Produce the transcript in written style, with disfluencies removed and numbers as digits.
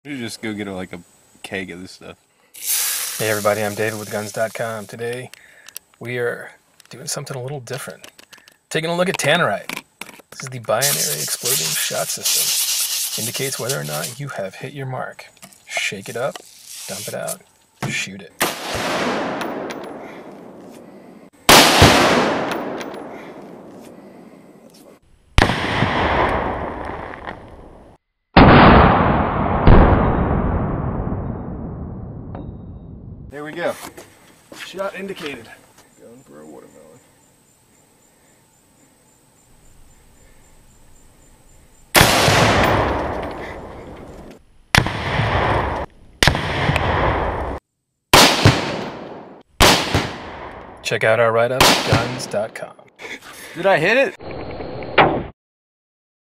We should just go get like a keg of this stuff. Hey everybody, I'm David with Guns.com. Today we are doing something a little different. Taking a look at Tannerite. This is the binary exploding shot system. Indicates whether or not you have hit your mark. Shake it up, dump it out, shoot it. There we go. Shot indicated. Going for a watermelon. Check out our write-up at Guns.com. Did I hit it?